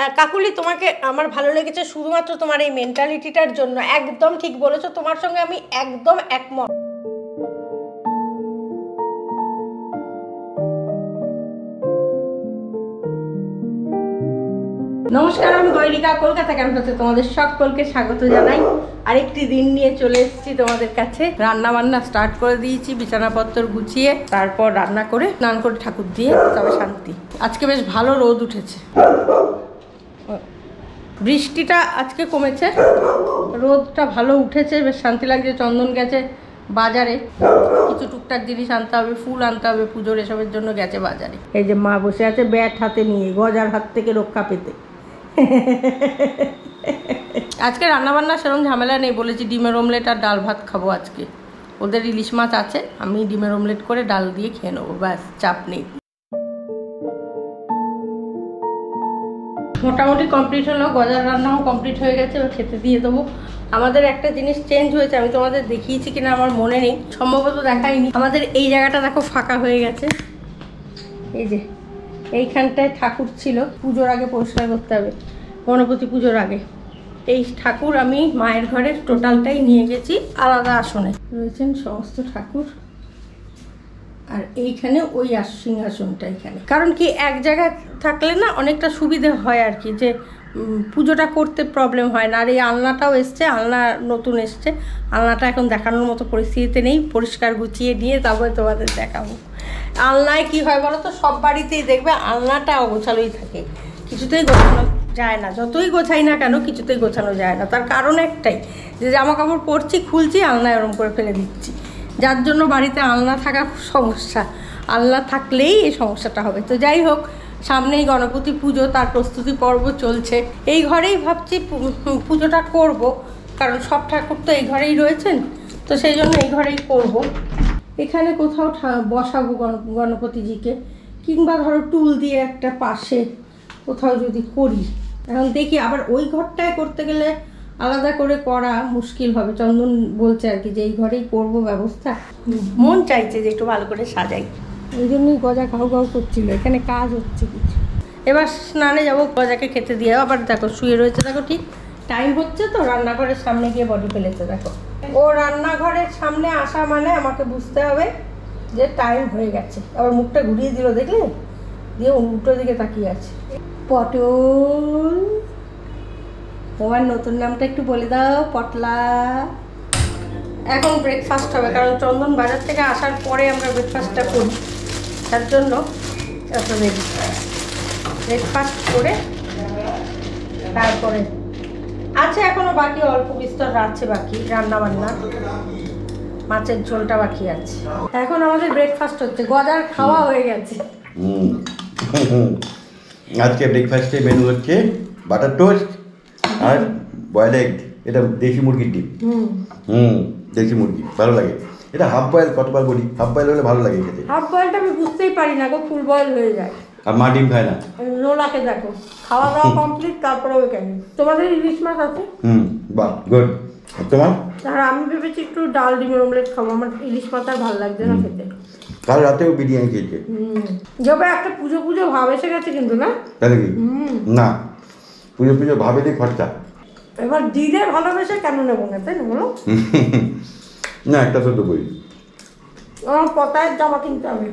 কাকুলি, তোমাকে আমার ভালো লেগেছে শুধুমাত্র তোমার এই মেন্টালিটিটার জন্য। একদম ঠিক বলেছো, তোমার সঙ্গে আমি একদম একমত। নমস্কার, আমি গৈরিকা, কলকাতা ক্যাম্পাসে তোমাদের সকলকে স্বাগত জানাই। আরেকটি দিন নিয়ে চলে এসেছি তোমাদের কাছে। রান্না বান্না স্টার্ট করে দিয়েছি, বিছানাপত্র গুছিয়ে, তারপর রান্না করে স্নান করে ঠাকুর দিয়ে তবে শান্তি। আজকে বেশ ভালো রোদ উঠেছে, বৃষ্টিটা আজকে কমেছে, রোদটা ভালো উঠেছে, বেশ শান্তি লাগছে। চন্দন গেছে বাজারে, কিছু টুকটাক জিনিস আনতে হবে, ফুল আনতে হবে পুজোর, এসবের জন্য গেছে বাজারে। এই যে মা বসে আছে ব্যাট হাতে নিয়ে, গজার হাত থেকে রক্ষা পেতে। আজকে রান্নাবান্না সেরকম ঝামেলা নেই, বলেছি ডিমের অমলেট আর ডাল ভাত খাবো আজকে। ওদের ইলিশ মাছ আছে, আমি ডিমের অমলেট করে ডাল দিয়ে খেয়ে নেবো, ব্যাস, চাপ নেই। মোটামুটি কমপ্লিট হলো, গজার রান্নাও কমপ্লিট হয়ে গেছে, এবার খেতে দিয়ে দেবো। আমাদের একটা জিনিস চেঞ্জ হয়েছে, আমি তোমাদের দেখিয়েছি কিনা আমার মনে নেই, সম্ভবত দেখাইনি। আমাদের এই জায়গাটা দেখো ফাঁকা হয়ে গেছে, এই যে এইখানটায় ঠাকুর ছিল, পুজোর আগে পরিষ্কার করতে হবে, গণপতি পুজোর আগে। এই ঠাকুর আমি মায়ের ঘরে টোটালটাই নিয়ে গেছি আলাদা আসনে, রয়েছেন সমস্ত ঠাকুর। আর এইখানে ওই সিংহাসনটা এখানে, কারণ কি এক জায়গায় থাকলে না অনেকটা সুবিধে হয় আর কি, যে পুজোটা করতে প্রবলেম হয় না। আর এই আলনাটাও এসছে, আলনা নতুন এসছে, আলনাটা এখন দেখানোর মতো পরিস্থিতিতে নেই, পরিষ্কার গুছিয়ে নিয়ে তারপরে তোমাদের দেখাবো। আলনায় কি হয় বলো তো, সব বাড়িতেই দেখবে আলনাটা অগোছালোই থাকে, কিছুতেই গোছানো যায় না। যতই গোছাই না কেন কিছুতেই গোছানো যায় না। তার কারণ একটাই, যে জামা কাপড় পরছি, খুলছি, আলনা এরম করে ফেলে দিচ্ছি, যার জন্য বাড়িতে আলনা থাকা সমস্যা। আলনা থাকলেই এই সমস্যাটা হবে। তো যাই হোক, সামনেই গণপতি পুজো, তার প্রস্তুতি পর্ব চলছে। এই ঘরেই ভাবছি পুজোটা করব, কারণ সব ঠাকুর তো এই ঘরেই রয়েছেন, তো সেই জন্য এই ঘরেই করব। এখানে কোথাও বসাবো গণপতিজিকে, কিংবা ধরো টুল দিয়ে একটা পাশে কোথাও যদি করি। এখন দেখি, আবার ওই ঘরটায় করতে গেলে আলাদা করে করা মুশকিল হবে। চন্দন বলছে আর কি যে এই ঘরেই করবো ব্যবস্থা, মন চাইছে যে একটু ভালো করে সাজাই, ওই জন্যই গজা ঘাউ ঘাউ করছিল। এখানে কাজ হচ্ছে কিছু। এবার স্নানে যাবো, গজাকে খেতে দিয়ে। আবার দেখো শুয়ে রয়েছে, দেখো ঠিক টাইম হচ্ছে তো, রান্নাঘরের সামনে গিয়ে বডি ফেলেছে দেখো। ও রান্নাঘরের সামনে আসা মানে আমাকে বুঝতে হবে যে টাইম হয়ে গেছে। আবার মুখটা ঘুরিয়ে দিল দেখলে, দিয়ে উল্টো দিকে তাকিয়ে আছে। পটল, তোমার নতুন নামটা একটু বলে দাও। পটলা। এখন ব্রেকফাস্ট হবে, কারণ চন্দন বাজার থেকে আসার পরে আমরা ব্রেকফাস্টটা করি, তার জন্য এত রেডি। ব্রেকফাস্ট করে তারপরে আছে এখনো বাকি, অল্প বিস্তর আছে বাকি, রান্না বান্না, মাছের ঝোলটা বাকি আছে। এখন আমাদের ব্রেকফাস্ট হচ্ছে, গজার খাওয়া হয়ে গেছে। আজকে ব্রেকফাস্টে মেনু হচ্ছে বাটার টোস্ট আর বয়েল এগ। এটা দেশি মুরগির ডিম। দেশি মুরগি ভালো লাগে। এটা হাফ বয়েল কতবার বলি, হাফ বয়েল হলে ভালো লাগে খেতে। হাফ বয়েলটা আমি বুঝতেই পারি না গো, ফুল বয়েল হয়ে যায়। আর মা ডিম খায় না। নোলাকে দেখো খাওয়া দাওয়া কমপ্লিট, তারপরে ওই কেন তোমাদের ইলিশ মাছ আছে। বাহ, গুড। তোমার? আর আমি ভেবেছি একটু ডাল ডিমের অমলেট খাবো, আমার ইলিশ মাছ আর ভালো লাগছে না খেতে। কাল রাতেও বিরিয়ানি খেয়েছে। যাবে একটা পুজো পুজো ভাব এসে গেছে কিন্তু, না তাহলে কি? না, পুজো পুজো ভাবে দিয়ে খরচা। এবার দিলে ভালোবেসে কেন নেবো না, তাই না বলো? না, একটা শুধু বই, আমার পতায়ের জামা কিনতে হবে,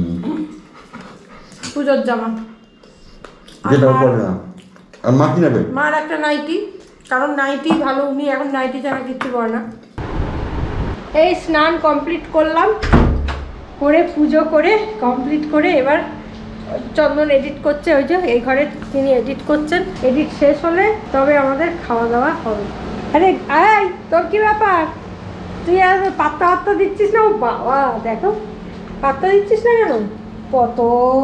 পুজোর জামা। যেটাও পরে না। আর মা কি নেবে? মার একটা নাইটি, কারণ নাইটি ভালো, উনি এখন নাইটি ছাড়া কিচ্ছু করে না। এই স্নান কমপ্লিট করলাম, করে পুজো করে কমপ্লিট করে এবার চন্দন এডিট করছে, ওই যে এই ঘরে তিনি এডিট করছেন। এডিট শেষ হলে তবে আমাদের খাওয়া দাওয়া হবে। আরে আয়, তোর কি ব্যাপার? তুই আর পাত্তা পাত্তা দিচ্ছিস না? ও বাবা, দেখো পাত্তা দিচ্ছিস না কেন? কত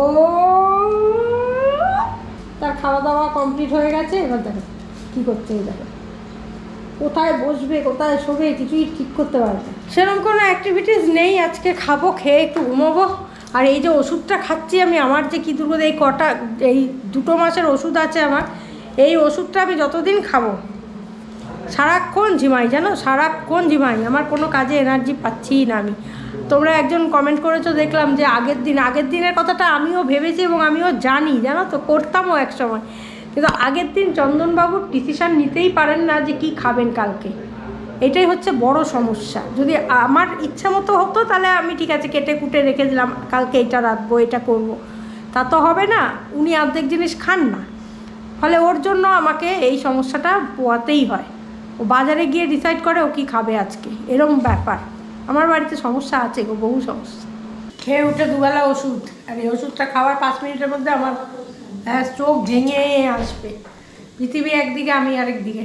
তার খাওয়া দাওয়া কমপ্লিট হয়ে গেছে। এবার দেখো কী করছে, এই দেখো কোথায় বসবে, কোথায় শোবে, কিছুই ঠিক করতে পারবে না। সেরকম কোনো অ্যাক্টিভিটিস নেই আজকে। খাবো, খেয়ে একটু ঘুমোবো। আর এই যে ওষুধটা খাচ্ছি আমি, আমার যে কী দুর্গত, এই 2 মাসের ওষুধ আছে আমার। এই ওষুধটা আমি যতদিন খাবো সারাক্ষণ ঝিমাই, জানো, সারাক্ষণ ঝিমাই, আমার কোনো কাজে এনার্জি পাচ্ছিই না আমি। তোমরা একজন কমেন্ট করেছো দেখলাম যে আগের দিনের কথাটা আমিও ভেবেছি এবং আমিও জানি, জানো তো, করতামও এক সময়, কিন্তু আগের দিন চন্দনবাবুর ডিসিশান নিতেই পারেন না যে কি খাবেন কালকে, এটাই হচ্ছে বড় সমস্যা। যদি আমার ইচ্ছা মতো হতো তাহলে আমি ঠিক আছে কেটে কুটে রেখে দিলাম, কালকে এটা রাঁধবো, এটা করব, তা তো হবে না। উনি অর্ধেক জিনিস খান না, ফলে ওর জন্য আমাকে এই সমস্যাটা পোয়াতেই হয়। ও বাজারে গিয়ে ডিসাইড করে ও কী খাবে আজকে, এরকম ব্যাপার। আমার বাড়িতে সমস্যা আছে গো, বহু সমস্যা। খেয়ে উঠে দুবেলা ওষুধ, আর এই ওষুধটা খাওয়ার 5 মিনিটের মধ্যে আমার চোখ ভেঙে আসবে। পৃথিবী একদিকে, আমি আরেক দিকে।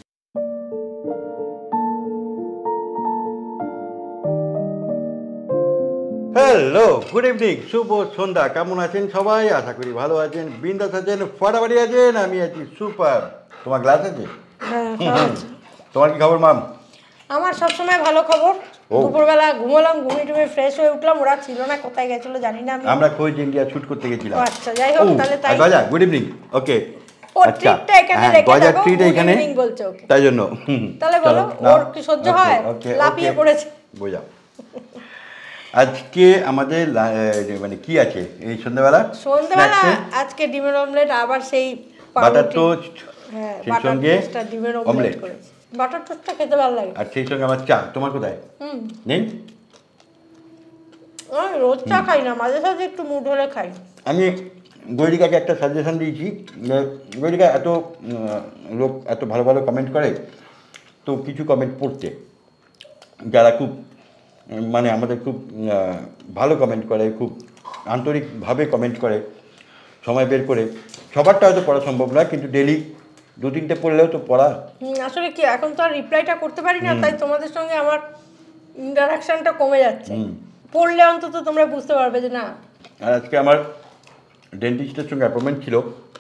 হ্যালো, গুড ইভিনিং, শুভ সন্ধ্যা। কেমন আছেন সবাই? আশা করি ভালো আছেন, বিন্দাস আছেন, ফাটাফাটি আছেন। আমি আছি সুপার। তোমার গ্লাস আছে? তোমার কি খবর মাম? আমার সবসময় ভালো খবর। দুপুরবেলা ঘুমোলাম, ঘুমিয়ে টুমিয়ে ফ্রেশ হয়ে উঠলাম, ওরা ছিল না, কোথায় গেছিল জানি না। আমরা খোঁজ ইন্ডিয়া শুট করতে গেছিলাম। আচ্ছা, যাই হোক, তাহলে তাই। গজা, গুড ইভিনিং। ওকে, ওর ট্রিটটা এখানে রেখে গজার দাও, ট্রিট এখানে বলছে ওকে, তাই জন্য। তাহলে বলো ওর কি সহ্য হয়? লাফিয়ে পড়েছে, বোঝা। আজকে আমাদের মানে কি আছে এই সন্ধ্যাবেলা? আজকে ডিমের অমলেট, আবার সেই বাটার টোস্ট, হ্যাঁ, সেই সঙ্গে ডিমের অমলেট করেছি। বাটার টোস্টটা খেতে ভালো লাগে, আর সেই সঙ্গে আমার চা। তোমার কোথায়? নেই? আমি রোজ চা খাই না, মাঝে সাঝে একটু মুড হলে খাই। আমি গৈরিকাকে একটা সাজেশন দিয়েছি। গৈরিকা এত লোক এত ভালো ভালো কমেন্ট করে, তো কিছু কমেন্ট পড়তে, যারা খুব মানে আমাদের খুব ভালো কমেন্ট করে, খুব আন্তরিকভাবে কমেন্ট করে, সময় বের করে। সবারটা হয়তো পড়া সম্ভব নয়, কিন্তু ডেলি 2-3টে পড়লেও তো পড়া। আসলে কি, এখন তো আর রিপ্লাইটা করতে পারি না, তাই তোমাদের সঙ্গে আমার ইন্টারাকশনটা কমে যাচ্ছে। পড়লে অন্তত তোমরা বুঝতে পারবে যে না। আর আজকে আমার ডেন্টিস্টের সঙ্গে অ্যাপয়েন্টমেন্ট ছিল,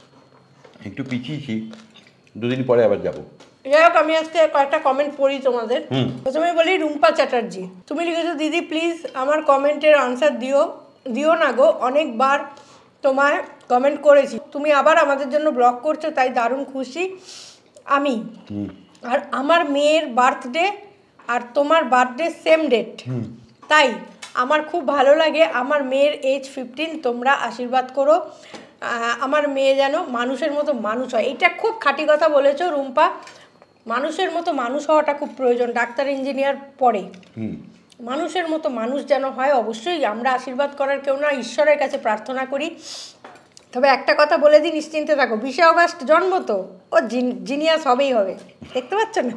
একটু পিছিয়েছি, 2 দিন পরে আবার যাব। যাই হোক, আমি আজকে কয়েকটা কমেন্ট পড়ি তোমাদের। প্রথমে বলি, রুম্পা চ্যাটার্জি, তুমি লিখেছো, দিদি প্লিজ আমার কমেন্টের আনসার দিও না গো, অনেকবার তোমায় কমেন্ট করেছি, তুমি আবার আমাদের জন্য ব্লগ করছো, তাই দারুণ খুশি আমি। আর আমার মেয়ের বার্থডে আর তোমার বার্থডে সেম ডেট, তাই আমার খুব ভালো লাগে। আমার মেয়ের এজ 15, তোমরা আশীর্বাদ করো আমার মেয়ে যেন মানুষের মতো মানুষ হয়। এটা খুব খাঁটি কথা বলেছো রুম্পা, মানুষের মতো মানুষ হওয়াটা খুব প্রয়োজন, ডাক্তার ইঞ্জিনিয়ার পরে। মানুষের মতো মানুষ যেন হয়, অবশ্যই আমরা আশীর্বাদ করার কেউ না, ঈশ্বরের কাছে প্রার্থনা করি। তবে একটা কথা বলে দিই, নিশ্চিন্তে থাকো, 20 অগস্ট জন্ম, তো ও জিনিয়াস হবেই হবে, দেখতে পাচ্ছ না?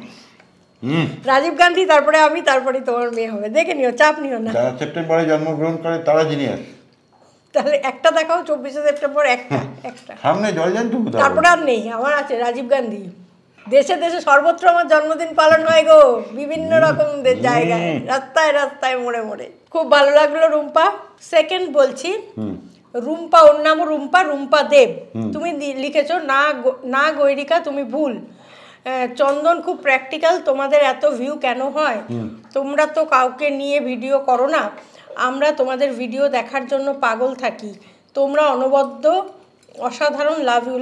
রাজীব গান্ধী, তারপরে আমি, তারপরে তোমার মেয়ে হবে, দেখে নিও, চাপ নিও না। যারা সেপ্টেম্বরে জন্মগ্রহণ করে তারা জিনিয়াস। তাহলে একটা দেখাও, 24শে সেপ্টেম্বর একটা সামনে জয়জয়ন্তী, তারপরে আর নেই। আমার আছে রাজীব গান্ধী। দেশে দেশে সর্বত্র আমার জন্মদিন পালন হয় গো, বিভিন্ন রকম জায়গায়, রাস্তায় রাস্তায়, মোড়ে মোড়ে। খুব ভালো লাগলো রুম্পা। সেকেন্ড বলছি, রুম্পা, ওর নামও রুম্পা, রুম্পা দেব। তুমি লিখেছো, না গৈরিকা তুমি ভুল, চন্দন খুব প্র্যাকটিক্যাল, তোমাদের এত ভিউ কেন হয়? তোমরা তো কাউকে নিয়ে ভিডিও করো না, আমরা তোমাদের ভিডিও দেখার জন্য পাগল থাকি, তোমরা অনবদ্য, অসাধারণ,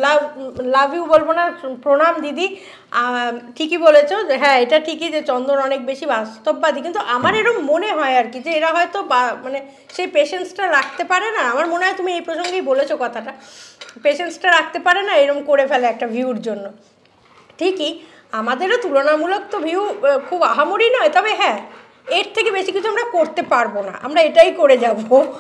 লাভ ইউ বলবো না, প্রণাম দিদি। ঠিকই বলেছো, হ্যাঁ এটা ঠিকই যে চন্দন অনেক বেশি বাস্তববাদী, কিন্তু আমার এরকম মনে হয় আর কি, যে এরা হয়তো মানে সেই পেশেন্সটা রাখতে পারে না। আমার মনে হয় তুমি এই প্রসঙ্গেই বলেছো কথাটা, পেশেন্সটা রাখতে পারে না, এরকম করে ফেলে একটা ভিউর জন্য। ঠিকই, আমাদেরও তুলনামূলক তো ভিউ খুব আহামরি নয়, তবে হ্যাঁ এর থেকে বেশি কিছু আমরা করতে পারবো না, আমরা এটাই করে যাব,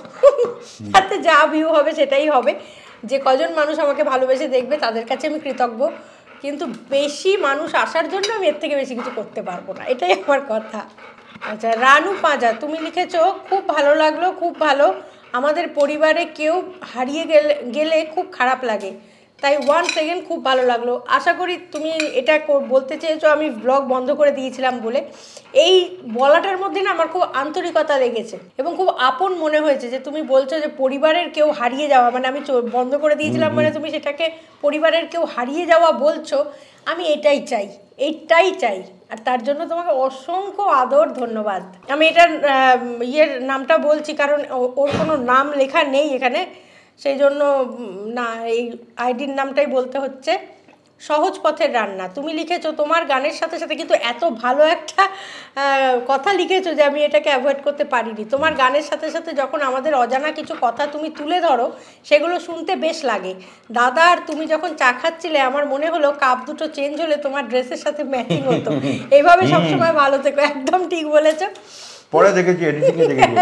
তাতে যা ভিউ হবে সেটাই হবে। যে কজন মানুষ আমাকে ভালোবেসে দেখবে তাদের কাছে আমি কৃতজ্ঞ, কিন্তু বেশি মানুষ আসার জন্য আমি এর থেকে বেশি কিছু করতে পারবো না, এটাই আমার কথা। আচ্ছা, রানু পাঁজা, তুমি লিখেছো, খুব ভালো লাগলো, খুব ভালো, আমাদের পরিবারে কেউ হারিয়ে গেলে খুব খারাপ লাগে, তাই 1 সেকেন্ড খুব ভালো লাগলো। আশা করি তুমি এটা বলতে চেয়েছো আমি ব্লগ বন্ধ করে দিয়েছিলাম বলে। এই বলাটার মধ্যে না আমার খুব আন্তরিকতা লেগেছে এবং খুব আপন মনে হয়েছে, যে তুমি বলছো যে পরিবারের কেউ হারিয়ে যাওয়া, মানে আমি বন্ধ করে দিয়েছিলাম মানে তুমি সেটাকে পরিবারের কেউ হারিয়ে যাওয়া বলছো। আমি এটাই চাই, আর তার জন্য তোমাকে অসংখ্য আদর, ধন্যবাদ। আমি এটার নামটা বলছি কারণ ওর কোনো নাম লেখা নেই এখানে, সেই জন্য না, এই আইডির নামটাই বলতে হচ্ছে। সহজ পথের রান্না। তুমি লিখেছো তোমার গানের সাথে সাথে, কিন্তু এত ভালো একটা কথা লিখেছো যে আমি এটাকে অ্যাভয়েড করতে পারিনি। তোমার গানের সাথে সাথে যখন আমাদের অজানা কিছু কথা তুমি তুলে ধরো, সেগুলো শুনতে বেশ লাগে। দাদা আর তুমি যখন চা খাচ্ছিলে, আমার মনে হলো কাপ দুটো চেঞ্জ হলে তোমার ড্রেসের সাথে ম্যাচিং হতো। এইভাবে সবসময় ভালো থেকো। একদম ঠিক বলেছো। পরে দেখেছি, এডিটিংয়ে দেখেছি,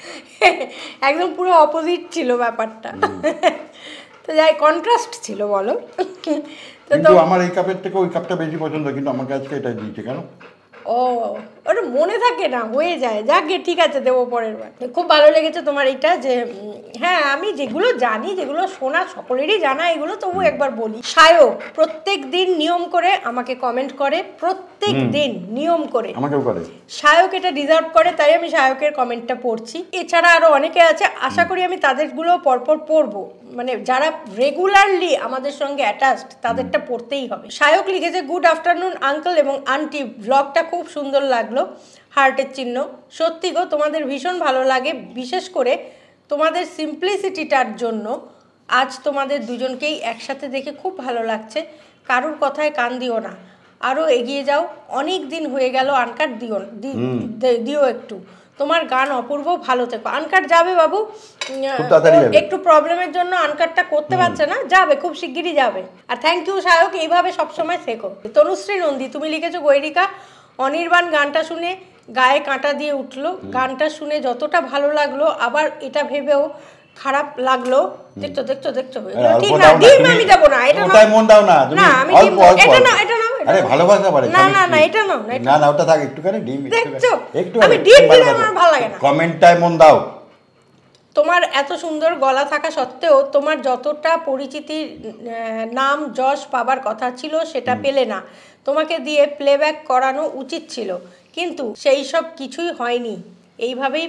একদম পুরো অপোজিট ছিল ব্যাপারটা। তো যাই, কন্ট্রাস্ট ছিল বলো। কিন্তু আমার এই কাপের থেকে ওই কাপটা বেশি পছন্দ, কিন্তু আমাকে আজকে এটা দিয়েছে কেন? ও, ওটা মনে থাকে না, হয়ে যায়। যাক গে, ঠিক আছে, দেবো পরের বার। খুব ভালো লেগেছে তোমার এইটা, যে হ্যাঁ আমি যেগুলো জানি, যেগুলো শোনা সকলেরই জানা, এগুলো তবু একবার বলি। সায়ক প্রত্যেক দিন নিয়ম করে আমাকে কমেন্ট করে, প্রত্যেক দিন নিয়ম করে আমাকেও করে। সায়ক এটা ডিজার্ভ করে, তাই আমি সায়কের কমেন্টটা পড়ছি। এছাড়া আরও অনেকে আছে, আশা করি আমি তাদেরগুলো পরপর পড়বো। মানে যারা রেগুলারলি আমাদের সঙ্গে অ্যাটাচড, তাদেরটা পড়তেই হবে। সায়ক লিখেছে, গুড আফটারনুন আঙ্কেল এবং আন্টি, ব্লগটা খুব সুন্দর লাগলো, হার্টের চিহ্ন। সত্যি গো, তোমাদের ভীষণ ভালো লাগে, বিশেষ করে তোমাদের সিম্পলিসিটিটার জন্য। আজ তোমাদের দুজনকেই একসাথে দেখে খুব ভালো লাগছে। কারুর কথায় কান দিও না, আরও এগিয়ে যাও। অনেক দিন হয়ে গেল, আনকাট দিও একটু। তোমার গান অপূর্ব, ভালো থেকো। আনকাট যাবে বাবু, একটু প্রবলেমের জন্য আনকাটটা করতে পারছে না, যাবে, খুব শিগগিরই যাবে। আর থ্যাংক ইউ সায়ক, এইভাবে সবসময় থেকো। তনুশ্রী নন্দী, তুমি লিখেছো, গৈরিকা অনির্বাণ গানটা শুনে গায়ে কাঁটা দিয়ে উঠলো। গানটা শুনে যতটা ভালো লাগলো, আবার এটা ভেবেও খারাপ লাগলো। দেখছো দেখছো দেখছো, ঠিক না, ডিম আমি দেবো না, এটা না, মন দাও না, না আমি ডিম, এটা না, এটা না, আরে ভালোবাসা পারে, না না না, এটা না, না না, ওটা থাক, একটুখানি ডিম, দেখছো, একটু আমি ডিম দিলে আমার ভালো লাগে না। কমেন্টটায় মন দাও। তোমার এত সুন্দর গলা থাকা সত্ত্বেও তোমার যতটা পরিচিতি, নাম যশ পাবার কথা ছিল, সেটা পেলে না। তোমাকে দিয়ে প্লেব্যাক করানো উচিত ছিল, কিন্তু সেই সব কিছুই হয়নি। এইভাবেই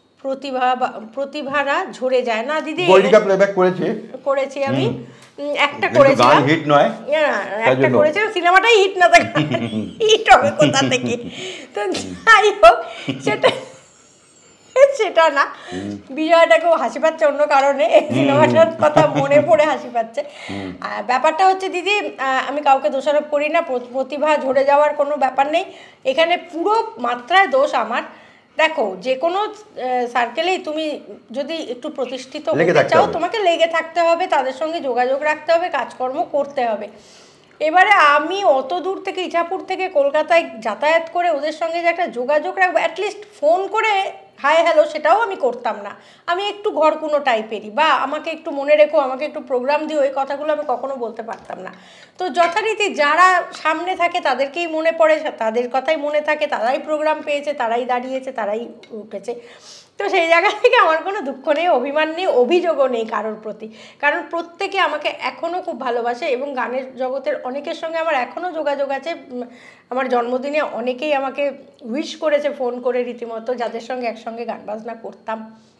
প্রতিভারা ঝরে যায় না দিদি। গৈরিকা প্লেব্যাক করেছি আমি, একটা করেছিলাম, হিট নয়, একটা করেছিলাম, সিনেমাটাই হিট না থাকে, হিট হবে কোথা থেকে? তো যাই হোক, সেটা না, বিজয়টাকেও হাসি পাচ্ছে অন্য কারণে, এই সিনেমাটার কথা মনে পড়ে হাসি পাচ্ছে। ব্যাপারটা হচ্ছে দিদি, আমি কাউকে দোষারোপ করি না, প্রতিভা ঝরে যাওয়ার কোনো ব্যাপার নেই এখানে, পুরো মাত্রায় দোষ আমার। দেখো, যে কোনো সার্কেলেই তুমি যদি একটু প্রতিষ্ঠিত হতে চাও, তোমাকে লেগে থাকতে হবে, তাদের সঙ্গে যোগাযোগ রাখতে হবে, কাজকর্ম করতে হবে। এবারে আমি অত দূর থেকে, ইছাপুর থেকে কলকাতায় যাতায়াত করে ওদের সঙ্গে যে একটা যোগাযোগ রাখবো, অ্যাটলিস্ট ফোন করে হাই হ্যালো, সেটাও আমি করতাম না। আমি একটু ঘরকুনো টাইপেরই, বা আমাকে একটু মনে রেখো, আমাকে একটু প্রোগ্রাম দিও, এই কথাগুলো আমি কখনো বলতে পারতাম না। তো যথারীতি যারা সামনে থাকে তাদেরকেই মনে পড়ে, তাদের কথাই মনে থাকে, তারাই প্রোগ্রাম পেয়েছে, তারাই দাঁড়িয়েছে, তারাই উঠেছে। তো সেই জায়গা থেকে আমার কোনো দুঃখ নেই, অভিমান নেই, অভিযোগও নেই কারোর প্রতি, কারণ প্রত্যেকে আমাকে এখনও খুব ভালোবাসে, এবং গানের জগতের অনেকের সঙ্গে আমার এখনও যোগাযোগ আছে। আমার জন্মদিনে অনেকেই আমাকে উইশ করেছে ফোন করে রীতিমতো, যাদের সঙ্গে একসঙ্গে গান বাজনা করতাম।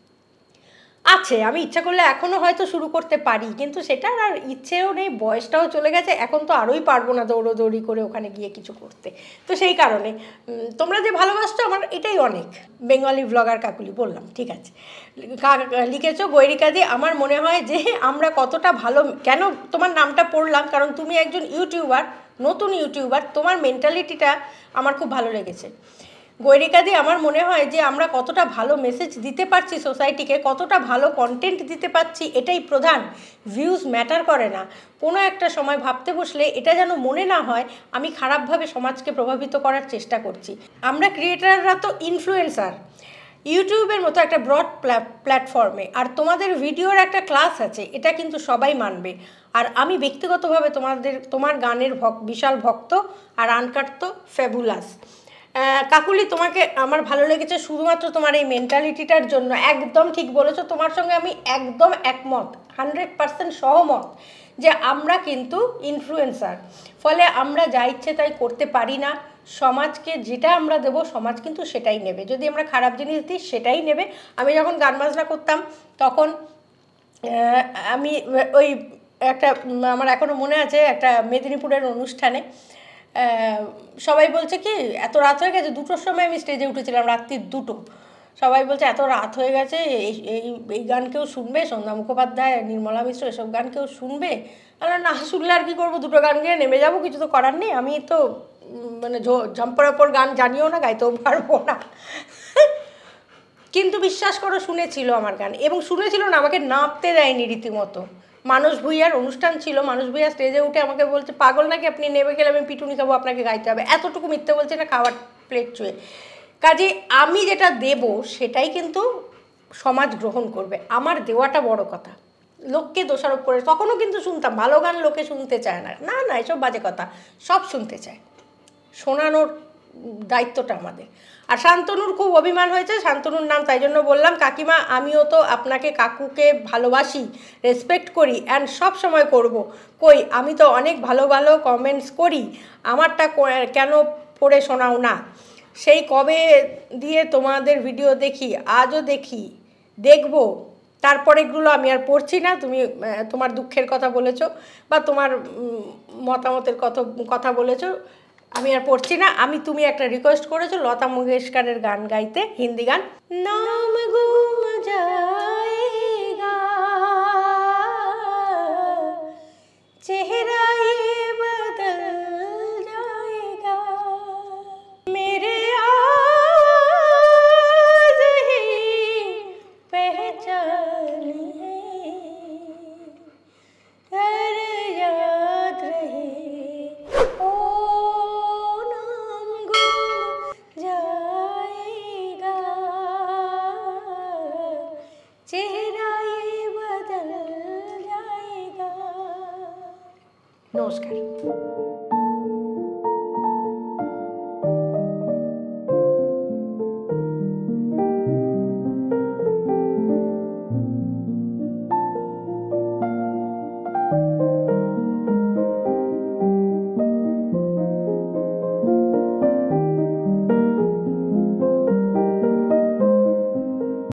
আছে, আমি ইচ্ছা করলে এখনও হয়তো শুরু করতে পারি, কিন্তু সেটার আর ইচ্ছেও নেই, বয়সটাও চলে গেছে, এখন তো আরোই পারবো না দৌড়োদৌড়ি করে ওখানে গিয়ে কিছু করতে। তো সেই কারণে তোমরা যে ভালোবাসছো আমার, এটাই অনেক। বেঙ্গলি ব্লগার কাকুলি বললাম, ঠিক আছে। লিখেছো, গৈরিকাদি, আমার মনে হয় যে আমরা কতটা ভালো, কেন তোমার নামটা পড়লাম, কারণ তুমি একজন ইউটিউবার, নতুন ইউটিউবার, তোমার মেন্টালিটিটা আমার খুব ভালো লেগেছে। গৈরিকাদি, আমার মনে হয় যে আমরা কতটা ভালো মেসেজ দিতে পারছি সোসাইটিকে, কতটা ভালো কন্টেন্ট দিতে পারছি, এটাই প্রধান। ভিউজ ম্যাটার করে না। কোনো একটা সময় ভাবতে বসলে এটা যেন মনে না হয় আমি খারাপভাবে সমাজকে প্রভাবিত করার চেষ্টা করছি। আমরা ক্রিয়েটাররা তো ইনফ্লুয়েন্সার, ইউটিউবের মতো একটা ব্রড প্ল্যাটফর্মে, আর তোমাদের ভিডিওর একটা ক্লাস আছে, এটা কিন্তু সবাই মানবে। আর আমি ব্যক্তিগতভাবে তোমার গানের বিশাল ভক্ত, আর আনকাট তো ফ্যাবুলাস। কাকুলি, তোমাকে আমার ভালো লেগেছে শুধুমাত্র তোমার এই মেন্টালিটিটার জন্য। একদম ঠিক বলেছো, তোমার সঙ্গে আমি একদম একমত, 100% সহমত, যে আমরা কিন্তু ইনফ্লুয়েন্সার, ফলে আমরা যা ইচ্ছে তাই করতে পারি না। সমাজকে যেটা আমরা দেবো, সমাজ কিন্তু সেটাই নেবে। যদি আমরা খারাপ জিনিস দিই, সেটাই নেবে। আমি যখন গান বাজনা করতাম, তখন আমি ওই একটা, আমার এখনও মনে আছে, একটা মেদিনীপুরের অনুষ্ঠানে সবাই বলছে কি, এত রাত হয়ে গেছে, 2টোর সময় আমি স্টেজে উঠেছিলাম, রাত্রি 2টো। সবাই বলছে এত রাত হয়ে গেছে, এই গান কেউ শুনবে? সন্ধ্যা মুখোপাধ্যায়, নির্মলা মিশ্র, এসব গান কেউ শুনবে? আর না শুনলে আর কি করবো, দুটো গান গিয়ে নেমে যাবো, কিছু তো করার নেই। আমি তো মানে ঝম্পর ওপর গান জানিও না, গাইতেও পারবো না। কিন্তু বিশ্বাস করো শুনেছিল আমার গান, এবং শুনেছিল না, আমাকে নাপতে দেয়নি রীতিমতো। মানুষ ভূঁইয়ার অনুষ্ঠান ছিল, মানুষ ভূঁইয়া স্টেজে উঠে আমাকে বলছে পাগল নাকি আপনি, নেমে গেলে আমি পিটুনি খাবো, আপনাকে গাইতে হবে। এতটুকু মিথ্যে বলছে না, খাওয়ার প্লেট চুয়ে। কাজে আমি যেটা দেব সেটাই কিন্তু সমাজ গ্রহণ করবে, আমার দেওয়াটা বড় কথা। লোককে দোষারোপ করে তখনও কিন্তু শুনতাম, ভালো গান লোকে শুনতে চায় না, না না এসব বাজে কথা, সব শুনতে চায়, শোনানোর দায়িত্বটা আমাদের। আর শান্তনুর খুব অভিমান হয়েছে, শান্তনুর নাম তাই জন্য বললাম। কাকিমা আমিও তো আপনাকে কাকুকে ভালোবাসি, রেসপেক্ট করি, অ্যান্ড সব সময় করব। কই আমি তো অনেক ভালো ভালো কমেন্টস করি, আমারটা কেন পড়ে শোনাও না? সেই কবে দিয়ে তোমাদের ভিডিও দেখি, আজও দেখি, দেখবো, তারপরেগুলো আমি আর পড়ছি না। তুমি তোমার দুঃখের কথা বলেছো বা তোমার মতামতের কথা বলেছো, আমি আর পড়ছি না। তুমি একটা রিকোয়েস্ট করেছো লতা মঙ্গেশকরের গান গাইতে, হিন্দি গান, নাম গুম যায়েগা চেহারা ये बदल जाएगा मेरे आज ही पहचान है कर याद रहे ओ नाम गुम जाएगा चेहरा ये बदल जाएगा। नमस्कार।